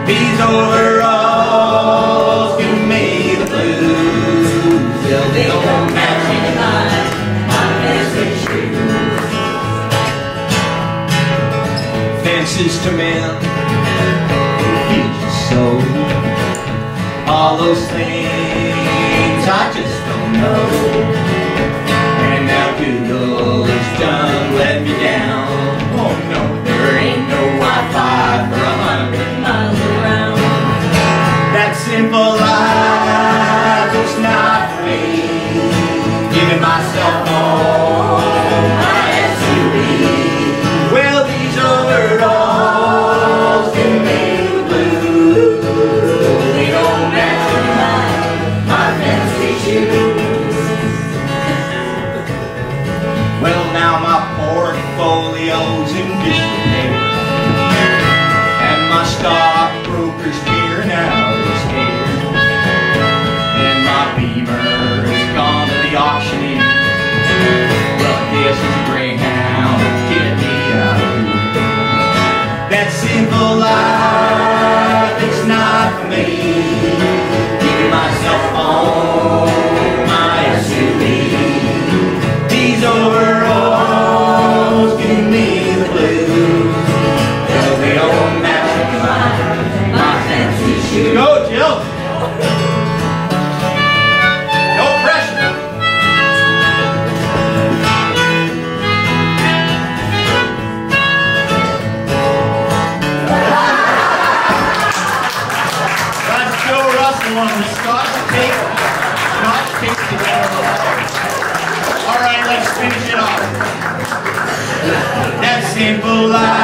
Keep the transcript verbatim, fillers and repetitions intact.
These overalls give me the blues. Well, they don't match any of my fancy shoes. Fences to mend, feet to sew, all those things I just don't know. And now Google is done let me down. Oh no, there ain't no Wi-Fi for a hundred miles around. That simple life is not for me. Giving myself home, my S U V. Well, these overalls give me the blues. They don't match my, my fancy shoes. Well, now my portfolio's in disrepair, and my stockbroker's peering out his hair, and my Beamer has gone to the auctioneer. Well, I guess it's a Greyhound to get me out of here. That simple life, it's not for me. Keeping myself home, my S U V. These overalls give me the blues. Well, they don't match my, my fancy shoes. Go, Jill! No pressure! That's Joe Russell on the Scotch tape. Scotch tape together. All right, let's finish it off. That simple life.